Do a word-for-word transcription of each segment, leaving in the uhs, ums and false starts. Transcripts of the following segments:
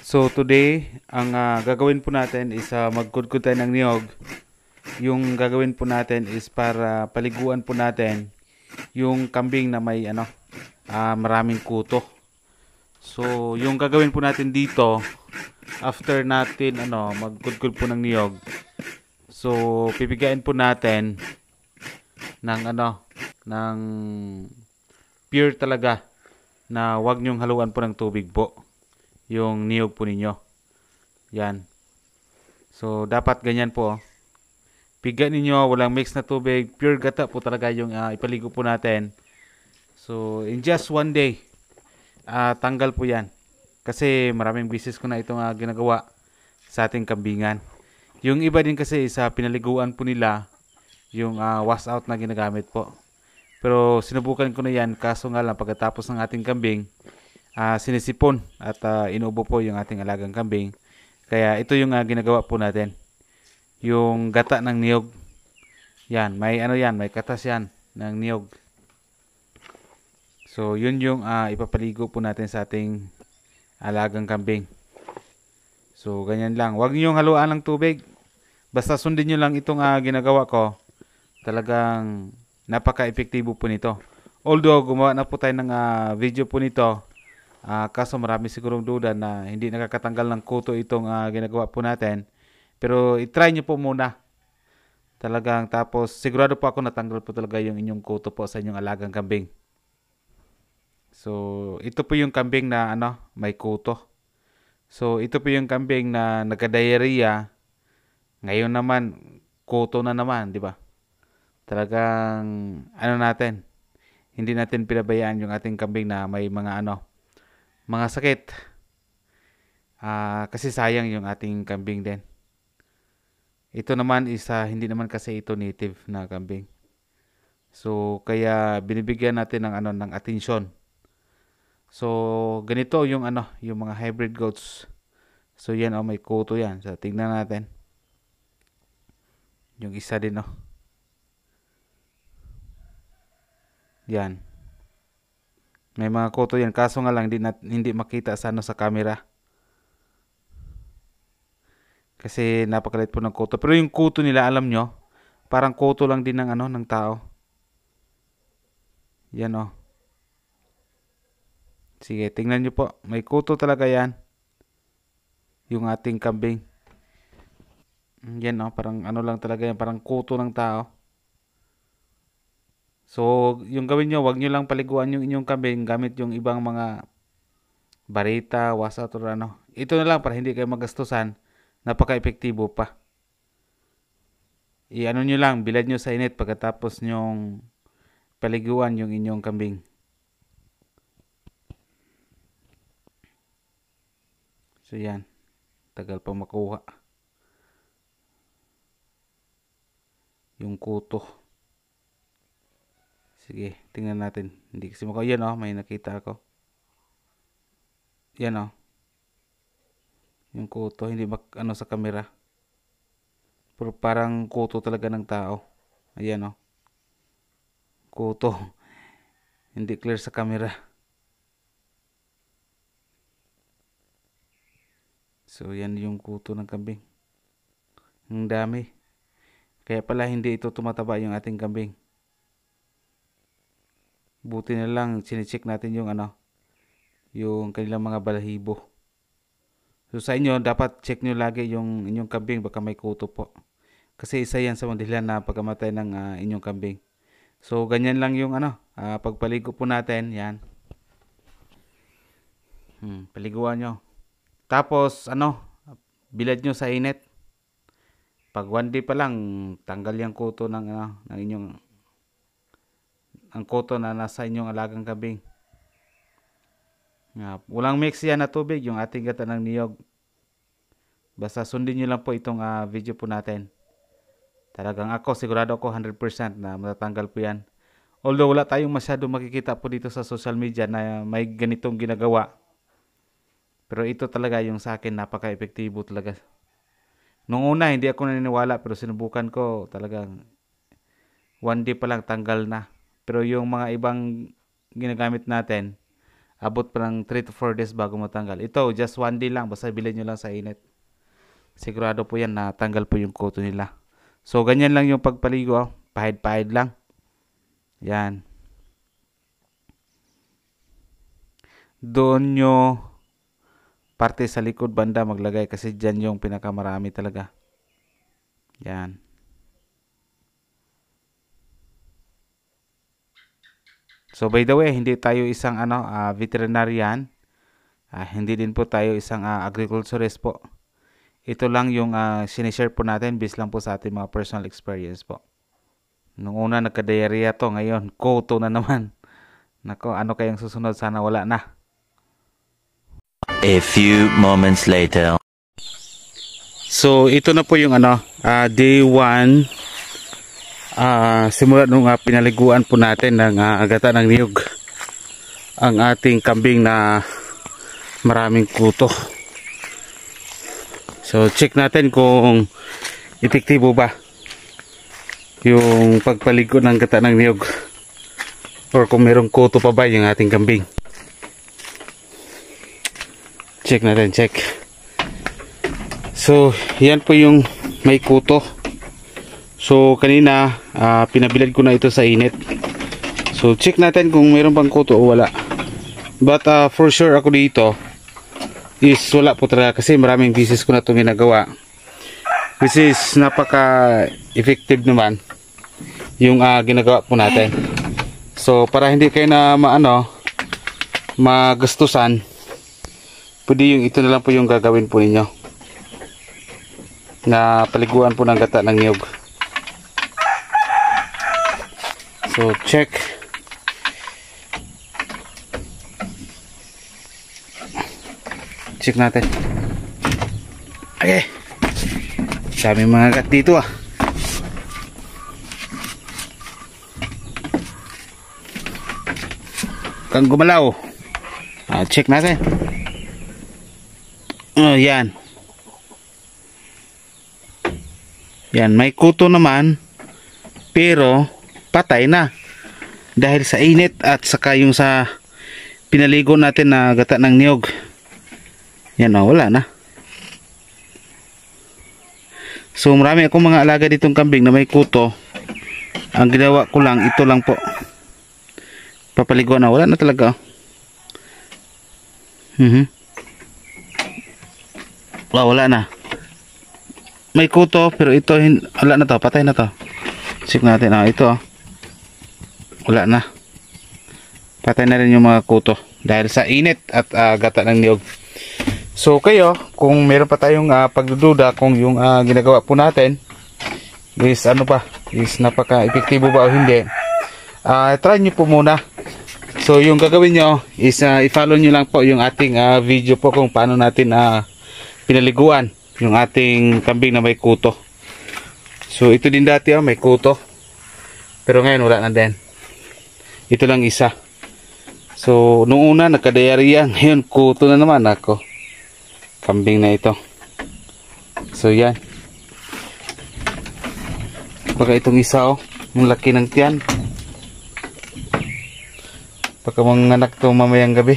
So today, ang ah, gagawin po natin is uh, magkudkod tayo ng niyog. Yung gagawin po natin is para paliguan po natin yung kambing na may ano, ah, maraming kuto. So yung gagawin po natin dito, after natin ano, magkudkod po ng niyog. So pipigain po natin ng ano, ng pure talaga na wag nyong haluan po ng tubig po yung niyog po ninyo. Yan. So, dapat ganyan po. Oh. Piga ninyo, walang mix na tubig. Pure gata po talaga yung uh, ipaligo po natin. So, in just one day, uh, tanggal po yan. Kasi maraming business ko na itong uh, ginagawa sa ating kambingan. Yung iba din kasi sa pinaliguan po nila, yung uh, wash out na ginagamit po. Pero sinubukan ko na yan, kaso nga lang pagkatapos ng ating kambing, uh, sinisipon at uh, inuubo po yung ating alagang kambing. Kaya ito yung uh, ginagawa po natin. Yung gata ng niyog. Yan, may ano yan, may katas yan ng niyog. So, yun yung uh, ipapaligo po natin sa ating alagang kambing. So, ganyan lang. Huwag niyong haluan ng tubig. Basta sundin nyo lang itong uh, ginagawa ko. Talagang napaka-epektibo po nito. Although, gumawa na po tayo ng uh, video po nito. Uh, kaso marami sigurong duda na hindi nakakatanggal ng kuto itong uh, ginagawa po natin. Pero itry nyo po muna. Talagang tapos sigurado po ako natanggal po talaga yung inyong kuto po sa inyong alagang kambing. So ito po yung kambing na ano, may kuto. So ito po yung kambing na nagka-diarrhea. Ngayon naman kuto na naman, di ba? Talagang ano natin, hindi natin pinabayaan yung ating kambing na may mga ano, mga sakit. Uh, kasi sayang yung ating kambing din. Ito naman is uh, hindi naman kasi ito native na kambing. So kaya binibigyan natin ng ano ng atensyon. So ganito yung ano, yung mga hybrid goats. So yan oh, may kuto yan. So tingnan natin. Yung isa din oh. Yan. May mga kuto yan, kaso nga lang hindi, nat, hindi makita sa ano sa camera. Kasi napakalit po ng kuto. Pero yung kuto nila, alam nyo, parang kuto lang din ng ano ng tao. Yan oh. Sige, tingnan nyo po. May kuto talaga yan. Yung ating kambing. Yan oh, parang ano lang talaga yan. Parang kuto ng tao. So, yung gawin nyo, wag nyo lang paliguan yung inyong kambing gamit yung ibang mga barita, wasa, or ano. Ito na lang para hindi kayo magastusan. Napaka-epektibo pa. I-ano nyo lang, bilad nyo sa init pagkatapos nyong paliguan yung inyong kambing. So yan, tagal pa makuha. Yung kuto. Sige, tingnan natin. Hindi kasi makuha. Yan oh, may nakita ako. Yan oh. Yung kuto, hindi mak ano sa camera. Pero parang kuto talaga ng tao. Ayan oh. Kuto. Hindi clear sa camera. So yan yung kuto ng kambing. Ang dami. Kaya pala hindi ito tumataba yung ating kambing. Buti na lang sinicheck natin yung ano, yung kanilang mga balahibo. So sa inyo, dapat check nyo lagi yung inyong kambing, baka may kuto po. Kasi isa yan sa mga dahilan na pagkamatay ng uh, inyong kambing. So ganyan lang yung ano, uh, pagpaligo po natin, yan. Hmm, paliguan nyo. Tapos ano, bilad nyo sa init. Pag one day pa lang, tanggal yung kuto ng, ano, ng inyong, ang kuto na nasa inyong alagang kambing. Uh, walang mix yan na tubig, yung ating gata ng niyog. Basta sundin nyo lang po itong uh, video po natin. Talagang ako, sigurado ako one hundred percent na matatanggal po yan. Although wala tayong masyado makikita po dito sa social media na may ganitong ginagawa. Pero ito talaga yung sa akin, napaka-epektibo talaga. Nung una, hindi ako naniniwala pero sinubukan ko talagang one day pa lang tanggal na. Pero yung mga ibang ginagamit natin, abot pa ng three to four days bago matanggal. Ito, just one day lang, basta bilhin nyo lang sa init. Sigurado po yan na tanggal po yung kuto nila. So, ganyan lang yung pagpaligo. Oh. Pahid-pahid lang. Yan. Doon nyo parte sa likod banda maglagay kasi dyan yung pinakamarami talaga. Yan. So by the way, hindi tayo isang ano uh, veterinarian. Uh, hindi din po tayo isang uh, agriculturist po. Ito lang yung uh, sinishare po natin based lang po sa ating mga personal experience po. Nung una nagka-diarrhea to, ngayon kuto na naman. Nako, ano kayang susunod? Sana wala na. A few moments later. So ito na po yung ano, uh, day one. Uh, simula nung uh, pinaliguan po natin ng uh, agata ng niyog ang ating kambing na maraming kuto. So check natin kung epektibo ba yung pagpaligo ng gata ng niyog or kung merong kuto pa ba yung ating kambing. Check natin, check. So yan po yung may kuto. So kanina uh, pinabilad ko na ito sa init. So check natin kung mayroon bang kuto o wala. But uh, for sure ako dito is wala po talaga kasi maraming beses ko na itong ginagawa. Which is napaka effective naman yung uh, ginagawa po natin. So para hindi kayo na maano magastusan, pwede yung ito na lang po yung gagawin po ninyo. Na paliguan po ng gata ng niyog. So check. Check natin. Okay. Dami mga gat dito ah. Kang gumalaw. Ah, check natin. Oh, yan. Yan, may kuto naman. Pero patay na dahil sa init at saka yung sa pinaligo natin na gata ng niyog. Yan o, wala na. So marami akong mga alaga ditong kambing na may kuto. Ang ginawa ko lang, ito lang po, papaligo na, wala na talaga. Mhm. Wala, wala na. May kuto pero ito wala na to, patay na to. Check natin, ah, ito wala na, patay na rin yung mga kuto dahil sa init at uh, gata ng niyog. So kayo, kung meron pa tayong uh, pagdududa kung yung uh, ginagawa po natin is ano pa, is napaka epektibo ba o hindi, uh, try nyo po muna. So yung gagawin nyo is uh, i-follow nyo lang po yung ating uh, video po kung paano natin uh, pinaliguan yung ating kambing na may kuto. So ito din dati oh, may kuto, pero ngayon wala na din. Ito lang isa. So noong una nagka-diarrhea, ngayon kuto na naman ako. Kambing na ito. So yan. Baka itong isa oh, yung laki ng tiyan. Baka manganak to mamayang gabi.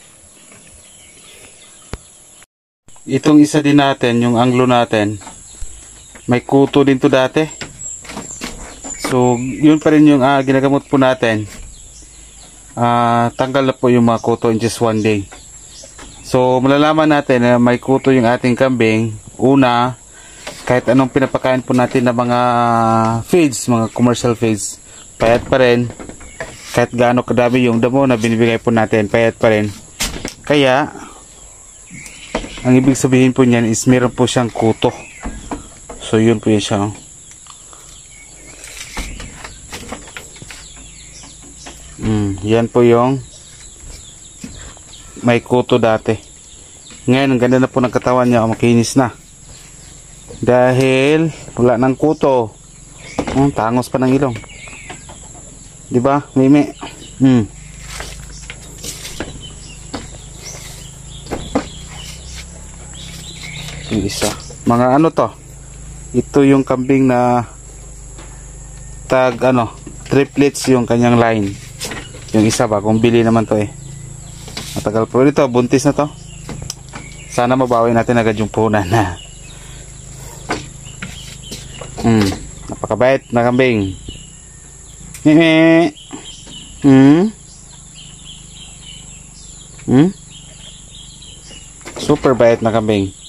Itong isa din natin, yung anglo natin, may kuto din to dati. So yun pa rin yung uh, ginagamot po natin. Uh, tanggal na po yung mga kuto in just one day. So malalaman natin na may kuto yung ating kambing. Una, kahit anong pinapakain po natin na mga feeds, mga commercial feeds, payat pa rin. Kahit gaano kadami yung damo na binibigay po natin, payat pa rin. Kaya ang ibig sabihin po niyan is meron po siyang kuto. So yun po yun siya. Mm, yan po yung may kuto dati. Ngayon ang ganda na po ng katawan niya, makinis na dahil wala ng kuto. Oh, tangos pa ng ilong, diba Mimi? Hmm. Yung isa, mga ano to, ito yung kambing na tag ano, triplets yung kanyang line. Yung isa bagong bili naman to eh. Matagal po ito, buntis na to. Sana mabawi natin agad yung puhunan na. Hmm, napakabait na kambing. Hehe. Hmm. Hmm. Super bait na kambing.